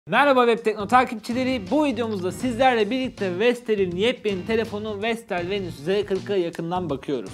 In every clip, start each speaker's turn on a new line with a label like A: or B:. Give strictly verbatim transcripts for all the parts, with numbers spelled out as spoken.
A: Merhaba Web Tekno takipçileri, bu videomuzda sizlerle birlikte Vestel'in yepyeni telefonu Vestel Venus Z kırk'a yakından bakıyoruz.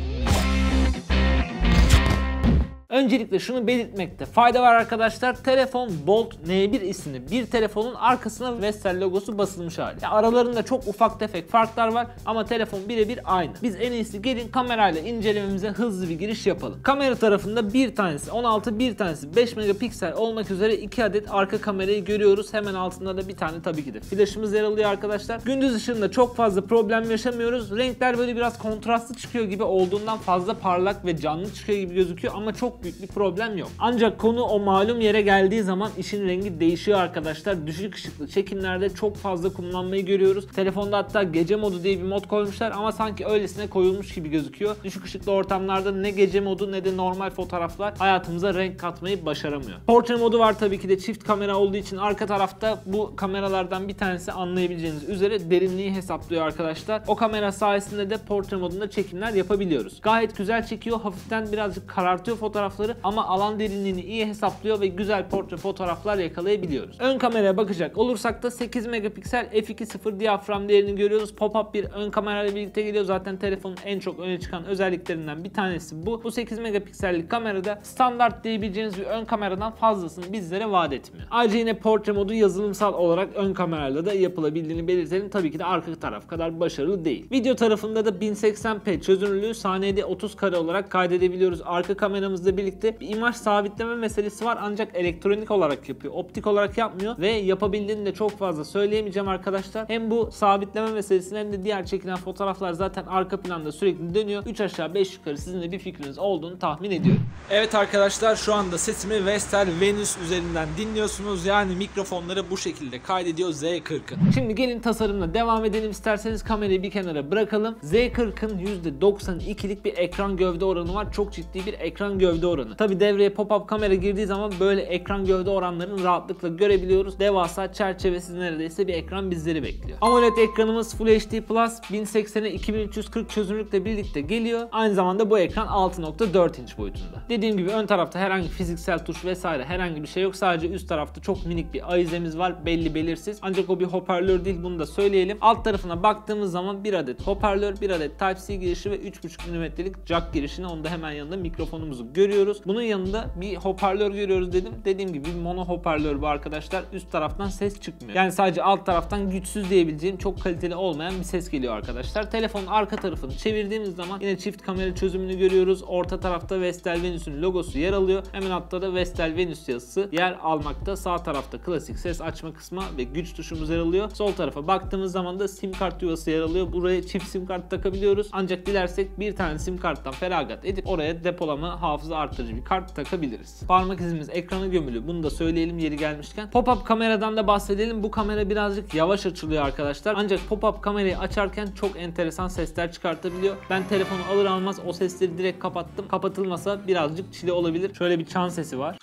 A: Öncelikle şunu belirtmekte fayda var arkadaşlar. Telefon Bolt N bir isimli bir telefonun arkasına Vestel logosu basılmış hali. Yani aralarında çok ufak tefek farklar var ama telefon birebir aynı. Biz en iyisi gelin kamerayla incelememize hızlı bir giriş yapalım. Kamera tarafında bir tanesi on altı, bir tanesi beş megapiksel olmak üzere iki adet arka kamerayı görüyoruz. Hemen altında da bir tane tabii ki de flaşımız yer alıyor arkadaşlar. Gündüz ışığında çok fazla problem yaşamıyoruz. Renkler böyle biraz kontrastlı çıkıyor gibi olduğundan fazla parlak ve canlı çıkıyor gibi gözüküyor ama çok büyük bir problem yok. Ancak konu o malum yere geldiği zaman işin rengi değişiyor arkadaşlar. Düşük ışıklı çekimlerde çok fazla kullanmayı görüyoruz. Telefonda hatta gece modu diye bir mod koymuşlar ama sanki öylesine koyulmuş gibi gözüküyor. Düşük ışıklı ortamlarda ne gece modu ne de normal fotoğraflar hayatımıza renk katmayı başaramıyor. Portre modu var tabii ki de, çift kamera olduğu için arka tarafta bu kameralardan bir tanesi anlayabileceğiniz üzere derinliği hesaplıyor arkadaşlar. O kamera sayesinde de portre modunda çekimler yapabiliyoruz. Gayet güzel çekiyor. Hafiften birazcık karartıyor fotoğrafları ama alan derinliğini iyi hesaplıyor ve güzel portre fotoğraflar yakalayabiliyoruz. Ön kameraya bakacak olursak da sekiz megapiksel f iki nokta sıfır diyafram değerini görüyoruz. Pop-up bir ön kamerayla birlikte geliyor. Zaten telefonun en çok öne çıkan özelliklerinden bir tanesi bu. Bu sekiz megapiksellik kamerada standart diyebileceğiniz bir ön kameradan fazlasını bizlere vaat etmiyor. Ayrıca yine portre modu yazılımsal olarak ön kamerayla da yapılabildiğini belirtelim. Tabii ki de arka taraf kadar başarılı değil. Video tarafında da bin seksen p çözünürlüğü saniyede otuz kare olarak kaydedebiliyoruz. Arka kameramızla birlikte bir imaj sabitleme meselesi var ancak elektronik olarak yapıyor. Optik olarak yapmıyor ve yapabildiğini de çok fazla söyleyemeyeceğim arkadaşlar. Hem bu sabitleme meselesini hem de diğer çekilen fotoğraflar zaten arka planda sürekli dönüyor. üç aşağı beş yukarı sizin de bir fikriniz olduğunu tahmin ediyorum. Evet arkadaşlar, şu anda sesimi Vestel Venus üzerinden dinliyorsunuz. Yani mikrofonları bu şekilde kaydediyor Z kırk'ın. Şimdi gelin tasarımla devam edelim. İsterseniz kamerayı bir kenara bırakalım. Z kırk'ın yüzde doksan ikilik bir ekran gövde oranı var. Çok ciddi bir ekran gövde oranı. Tabi devreye pop-up kamera girdiği zaman böyle ekran gövde oranlarını rahatlıkla görebiliyoruz. Devasa çerçevesiz neredeyse bir ekran bizleri bekliyor. AMOLED ekranımız Full H D Plus bin seksene iki bin üç yüz kırk çözünürlükle birlikte geliyor. Aynı zamanda bu ekran altı nokta dört inç boyutunda. Dediğim gibi ön tarafta herhangi fiziksel tuş vesaire herhangi bir şey yok. Sadece üst tarafta çok minik bir ahizemiz var. Belli belirsiz. Ancak o bir hoparlör değil, bunu da söyleyelim. Alt tarafına baktığımız zaman bir adet hoparlör, bir adet Type-C girişi ve üç buçuk milimetrelik jack girişini, onu da hemen yanında mikrofonumuzu görüyoruz. Bunun yanında bir hoparlör görüyoruz dedim. Dediğim gibi bir mono hoparlör bu arkadaşlar. Üst taraftan ses çıkmıyor. Yani sadece alt taraftan güçsüz diyebileceğim çok kaliteli olmayan bir ses geliyor arkadaşlar. Telefonun arka tarafını çevirdiğimiz zaman yine çift kamera çözümünü görüyoruz. Orta tarafta Vestel Venus'un logosu yer alıyor. Hemen altta da Vestel Venus yazısı yer almakta. Sağ tarafta klasik ses açma kısmı ve güç tuşumuz yer alıyor. Sol tarafa baktığımız zaman da sim kart yuvası yer alıyor. Buraya çift sim kart takabiliyoruz. Ancak dilersek bir tane sim karttan feragat edip oraya depolama, hafıza arttırıcı bir kart takabiliriz. Parmak izimiz ekrana gömülü. Bunu da söyleyelim yeri gelmişken. Pop-up kameradan da bahsedelim. Bu kamera birazcık yavaş açılıyor arkadaşlar. Ancak pop-up kamerayı açarken çok enteresan sesler çıkartabiliyor. Ben telefonu alır almaz o sesleri direkt kapattım. Kapatılmasa birazcık çile olabilir. Şöyle bir çan sesi var.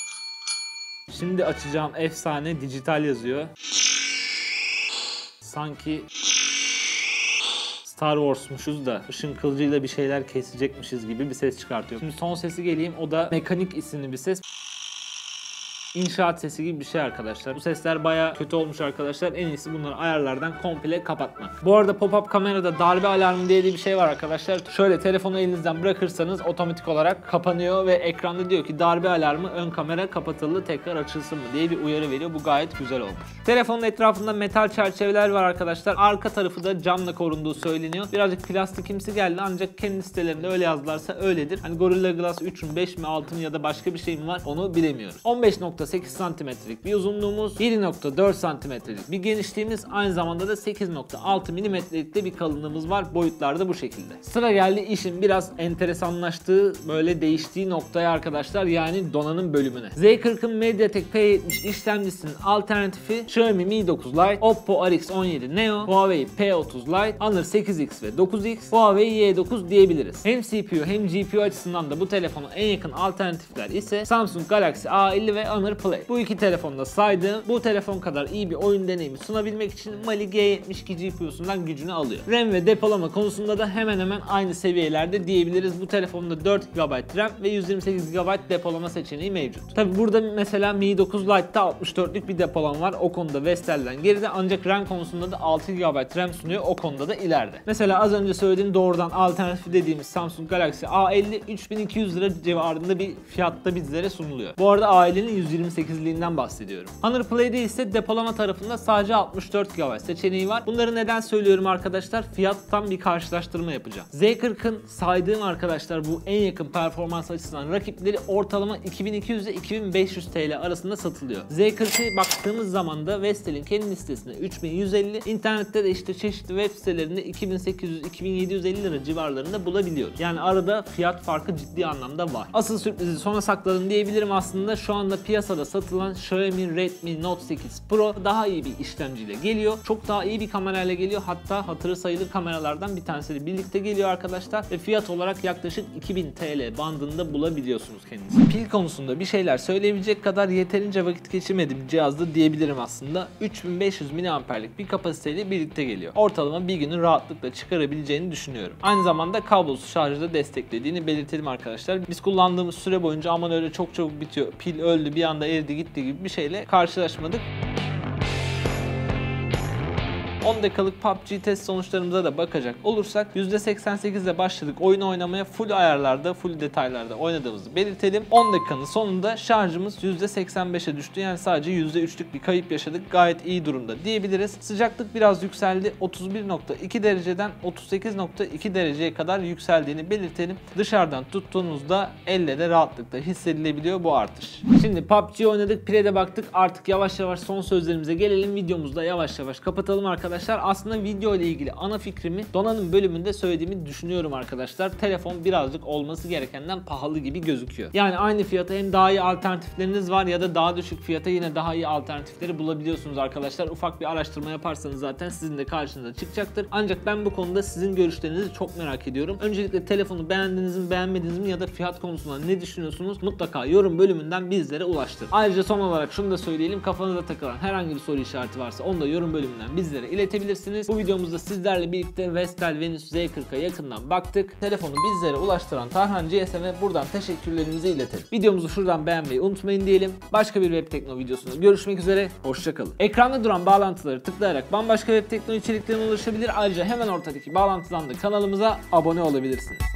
A: Şimdi açacağım efsane dijital yazıyor. Sanki Star Wars'muşuz da ışın kılıcıyla bir şeyler kesecekmişiz gibi bir ses çıkartıyor. Şimdi son sesi geleyim. O da Mekanik isimli bir ses. İnşaat sesi gibi bir şey arkadaşlar. Bu sesler baya kötü olmuş arkadaşlar. En iyisi bunları ayarlardan komple kapatmak. Bu arada pop-up kamerada darbe alarmı diye bir şey var arkadaşlar. Şöyle telefonu elinizden bırakırsanız otomatik olarak kapanıyor ve ekranda diyor ki darbe alarmı, ön kamera kapatıldı, tekrar açılsın mı diye bir uyarı veriyor. Bu gayet güzel olmuş. Telefonun etrafında metal çerçeveler var arkadaşlar. Arka tarafı da camla korunduğu söyleniyor. Birazcık plastikimsi geldi ancak kendi sitelerinde öyle yazdılarsa öyledir. Hani Gorilla Glass üç mü beş mi altı mı ya da başka bir şey mi var onu bilemiyoruz. on beş nokta sekiz santimetrelik bir uzunluğumuz, yedi nokta dört santimetrelik bir genişliğimiz, aynı zamanda da sekiz nokta altı milimetrelik de bir kalınlığımız var. Boyutlar da bu şekilde. Sıra geldi işin biraz enteresanlaştığı, böyle değiştiği noktaya arkadaşlar, yani donanım bölümüne. Z kırk'ın MediaTek P yetmiş işlemcisinin alternatifi Xiaomi Mi dokuz Lite, Oppo R X on yedi Neo, Huawei P otuz Lite, Honor sekiz X ve dokuz X, Huawei Y dokuz diyebiliriz. Hem C P U hem G P U açısından da bu telefona en yakın alternatifler ise Samsung Galaxy A elli ve Honor Honor Play. Bu iki telefonda saydığım, bu telefon kadar iyi bir oyun deneyimi sunabilmek için Mali G yetmiş iki G P U'sundan gücünü alıyor. RAM ve depolama konusunda da hemen hemen aynı seviyelerde diyebiliriz. Bu telefonda dört gigabayt RAM ve yüz yirmi sekiz gigabayt depolama seçeneği mevcut. Tabi burada mesela Mi dokuz Lite'da altmış dörtlük bir depolama var. O konuda Vestel'den geride, ancak RAM konusunda da altı gigabayt RAM sunuyor. O konuda da ileride. Mesela az önce söylediğim doğrudan alternatif dediğimiz Samsung Galaxy A elli üç bin iki yüz lira civarında bir fiyatta bizlere sunuluyor. Bu arada A elli'nin yüz yirmi sekizliğinden bahsediyorum. Honor Play'de ise depolama tarafında sadece altmış dört gigabayt seçeneği var. Bunları neden söylüyorum arkadaşlar? Fiyattan bir karşılaştırma yapacağım. Z kırkın saydığım arkadaşlar bu en yakın performans açısından rakipleri ortalama iki bin iki yüz ile iki bin beş yüz T L arasında satılıyor. Z kırk'a baktığımız zaman da Vestel'in kendi listesinde üç bin yüz elli, internette de işte çeşitli web sitelerinde iki bin sekiz yüz iki bin yedi yüz elli lira civarlarında bulabiliyoruz. Yani arada fiyat farkı ciddi anlamda var. Asıl sürprizi sona sakladım diyebilirim aslında. Şu anda piyasada satılan Xiaomi Redmi Note sekiz Pro daha iyi bir işlemciyle geliyor. Çok daha iyi bir kamerayla geliyor. Hatta hatırı sayılır kameralardan bir tanesiyle birlikte geliyor arkadaşlar. Ve fiyat olarak yaklaşık iki bin T L bandında bulabiliyorsunuz kendinizi. Pil konusunda bir şeyler söyleyebilecek kadar yeterince vakit geçirmediğim cihazda diyebilirim aslında. üç bin beş yüz miliamperlik bir kapasiteyle birlikte geliyor. Ortalama bir günü rahatlıkla çıkarabileceğini düşünüyorum. Aynı zamanda kablosuz şarjı da desteklediğini belirtelim arkadaşlar. Biz kullandığımız süre boyunca aman öyle çok çabuk bitiyor, pil öldü, bir anda eridi gitti gibi bir şeyle karşılaşmadık. on dakikalık P U B G test sonuçlarımıza da bakacak olursak yüzde seksen sekiz ile başladık oyun oynamaya, full ayarlarda, full detaylarda oynadığımızı belirtelim. on dakikanın sonunda şarjımız yüzde seksen beşe düştü. Yani sadece yüzde üçlük bir kayıp yaşadık. Gayet iyi durumda diyebiliriz. Sıcaklık biraz yükseldi. otuz bir nokta iki dereceden otuz sekiz nokta iki dereceye kadar yükseldiğini belirtelim. Dışarıdan tuttuğunuzda elle de rahatlıkla hissedilebiliyor bu artış. Şimdi P U B G oynadık, pile de baktık. Artık yavaş yavaş son sözlerimize gelelim. Videomuzu da yavaş yavaş kapatalım arkadaşlar. Arkadaşlar aslında video ile ilgili ana fikrimi donanım bölümünde söylediğimi düşünüyorum arkadaşlar. Telefon birazcık olması gerekenden pahalı gibi gözüküyor. Yani aynı fiyata hem daha iyi alternatifleriniz var ya da daha düşük fiyata yine daha iyi alternatifleri bulabiliyorsunuz arkadaşlar. Ufak bir araştırma yaparsanız zaten sizin de karşınıza çıkacaktır. Ancak ben bu konuda sizin görüşlerinizi çok merak ediyorum. Öncelikle telefonu beğendiniz mi, beğenmediniz mi ya da fiyat konusunda ne düşünüyorsunuz? Mutlaka yorum bölümünden bizlere ulaştırın. Ayrıca son olarak şunu da söyleyelim. Kafanıza takılan herhangi bir soru işareti varsa onu da yorum bölümünden bizlere iletebilirsiniz. Bu videomuzda sizlerle birlikte Vestel Venus Z kırk'a yakından baktık. Telefonu bizlere ulaştıran Tarhan G S'e buradan teşekkürlerimizi iletelim. Videomuzu şuradan beğenmeyi unutmayın diyelim. Başka bir web tekno videosunda görüşmek üzere. Hoşçakalın. Ekranda duran bağlantıları tıklayarak bambaşka web tekno içeriklerine ulaşabilir. Ayrıca hemen ortadaki bağlantıdan da kanalımıza abone olabilirsiniz.